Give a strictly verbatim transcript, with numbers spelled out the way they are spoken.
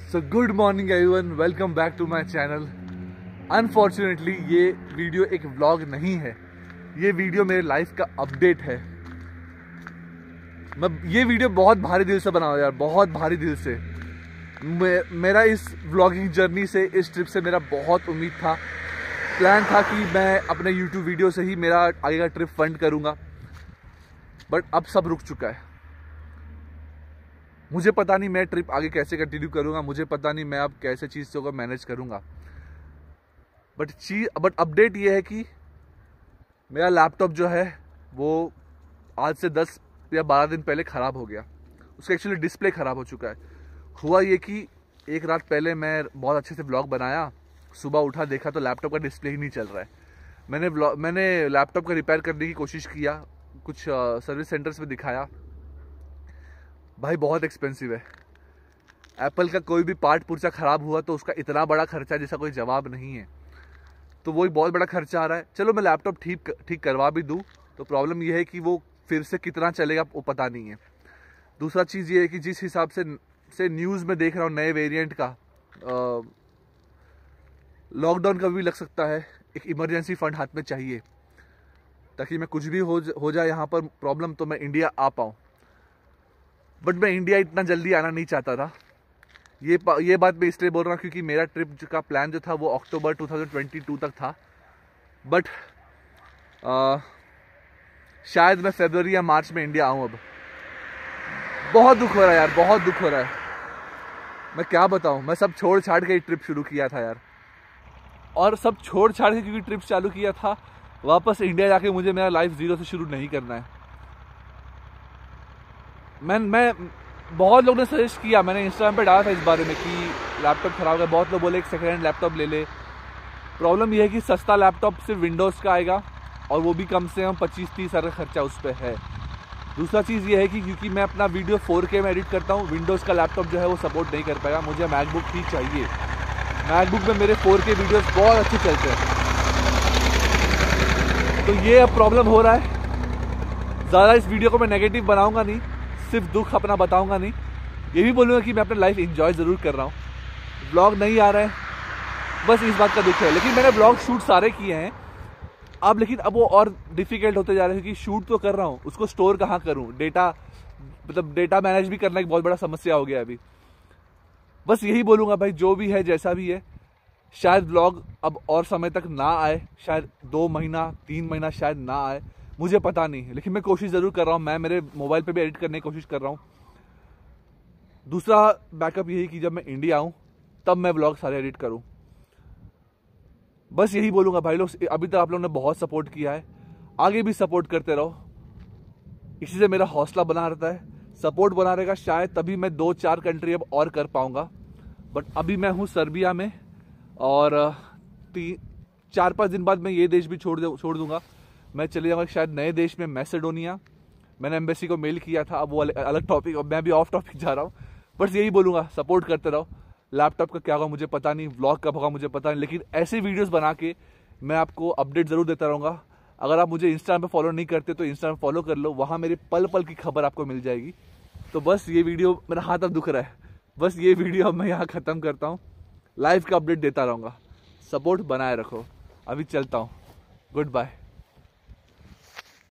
So good morning everyone, welcome back to my channel. Unfortunately ये video एक vlog नहीं है, ये वीडियो मेरे लाइफ का अपडेट है। मैं ये वीडियो बहुत भारी दिल से बना यार, बहुत भारी दिल से। मे, मेरा इस व्लॉगिंग जर्नी से, इस ट्रिप से मेरा बहुत उम्मीद था, प्लान था कि मैं अपने यूट्यूब वीडियो से ही मेरा आगे का ट्रिप फंड करूँगा, बट अब सब रुक चुका है। मुझे पता नहीं मैं ट्रिप आगे कैसे कंटिन्यू करूँगा, मुझे पता नहीं मैं अब कैसे चीज़ों को मैनेज करूँगा, बट चीज बट अपडेट ये है कि मेरा लैपटॉप जो है वो आज से दस या बारह दिन पहले ख़राब हो गया। उसका एक्चुअली डिस्प्ले ख़राब हो चुका है। हुआ ये कि एक रात पहले मैं बहुत अच्छे से ब्लॉग बनाया, सुबह उठा देखा तो लैपटॉप का डिस्प्ले ही नहीं चल रहा है। मैंने ब्लॉग मैंने लैपटॉप का रिपेयर करने की कोशिश किया, कुछ सर्विस सेंटर्स में दिखाया, भाई बहुत एक्सपेंसिव है। एप्पल का कोई भी पार्ट पुर्जा ख़राब हुआ तो उसका इतना बड़ा खर्चा जैसा कोई जवाब नहीं है, तो वही बहुत बड़ा खर्चा आ रहा है। चलो मैं लैपटॉप ठीक ठीक करवा भी दूँ तो प्रॉब्लम यह है कि वो फिर से कितना चलेगा वो पता नहीं है। दूसरा चीज़ ये है कि जिस हिसाब से से न्यूज़ में देख रहा हूँ नए वेरिएंट का, लॉकडाउन का भी लग सकता है। एक इमरजेंसी फंड हाथ में चाहिए ताकि मैं कुछ भी हो हो जाए यहाँ पर प्रॉब्लम तो मैं इंडिया आ पाऊँ, बट मैं इंडिया इतना जल्दी आना नहीं चाहता था। ये ये बात मैं इसलिए बोल रहा हूँ क्योंकि मेरा ट्रिप का प्लान जो था वो अक्टूबर दो हज़ार बाईस तक था, बट आ, शायद मैं फरवरी या मार्च में इंडिया आऊँ। अब बहुत दुख हो रहा है यार, बहुत दुख हो रहा है। मैं क्या बताऊँ, मैं सब छोड़ छाड़ के ट्रिप शुरू किया था यार, और सब छोड़ छाड़ के क्योंकि ट्रिप चालू किया था, वापस इंडिया जाके मुझे मेरा लाइफ जीरो से शुरू नहीं करना है। मैं मैं बहुत लोगों ने सजेस्ट किया, मैंने इंस्टाग्राम पे डाला था इस बारे में कि लैपटॉप ख़राब है। बहुत लोग बोले एक सेकेंड हैंड लैपटॉप ले ले। प्रॉब्लम यह है कि सस्ता लैपटॉप सिर्फ विंडोज़ का आएगा और वो भी कम से कम पच्चीस तीस हज़ार का खर्चा उस पर है। दूसरा चीज़ ये है कि क्योंकि मैं अपना वीडियो फोर के में एडिट करता हूँ, विंडोज़ का लैपटॉप जो है वो सपोर्ट नहीं कर पाएगा। मुझे मैकबुक ही चाहिए। मैकबुक में मेरे फोर के वीडियोज़ बहुत अच्छे चलते हैं, तो ये अब प्रॉब्लम हो रहा है। ज़्यादा इस वीडियो को मैं नेगेटिव बनाऊँगा नहीं, सिर्फ दुख अपना बताऊंगा नहीं, ये भी बोलूँगा कि मैं अपना लाइफ एंजॉय ज़रूर कर रहा हूँ। ब्लॉग नहीं आ रहा है, बस इस बात का दुख है। लेकिन मैंने ब्लॉग शूट सारे किए हैं अब, लेकिन अब वो और डिफ़िकल्ट होते जा रहे हैं क्योंकि शूट तो कर रहा हूँ, उसको स्टोर कहाँ करूँ। डेटा मतलब डेटा मैनेज भी करना एक बहुत बड़ा समस्या हो गया अभी। बस यही बोलूँगा भाई, जो भी है जैसा भी है, शायद ब्लॉग अब और समय तक ना आए, शायद दो महीना तीन महीना शायद ना आए, मुझे पता नहीं है, लेकिन मैं कोशिश ज़रूर कर रहा हूँ। मैं मेरे मोबाइल पे भी एडिट करने की कोशिश कर रहा हूँ। दूसरा बैकअप यही कि जब मैं इंडिया आऊँ तब मैं ब्लॉग सारे एडिट करूँ। बस यही बोलूँगा भाई लोग, अभी तक आप लोगों ने बहुत सपोर्ट किया है, आगे भी सपोर्ट करते रहो। इसी से मेरा हौसला बना रहता है, सपोर्ट बना रहेगा, शायद तभी मैं दो चार कंट्री अब और कर पाऊँगा। बट अभी मैं हूँ सर्बिया में, और तीन चार पाँच दिन बाद मैं ये देश भी छोड़ छोड़ दूँगा। मैं चले जाऊँगा शायद नए देश में, मैसेडोनिया। मैंने एम्बेसी को मेल किया था, अब वो अलग टॉपिक, अब मैं भी ऑफ टॉपिक जा रहा हूँ। बस यही बोलूँगा, सपोर्ट करते रहो। लैपटॉप का क्या होगा मुझे पता नहीं, व्लॉग कब होगा मुझे पता नहीं, लेकिन ऐसे वीडियोस बना के मैं आपको अपडेट ज़रूर देता रहूँगा। अगर आप मुझे इंस्टाग्राम पे फॉलो नहीं करते तो इंस्टाग्राम फॉलो कर लो, वहाँ मेरी पल पल की खबर आपको मिल जाएगी। तो बस ये वीडियो, मेरा हाथ अब दुख रहा है, बस ये वीडियो अब मैं यहाँ ख़त्म करता हूँ। लाइव का अपडेट देता रहूँगा, सपोर्ट बनाए रखो। अभी चलता हूँ, गुड बाय।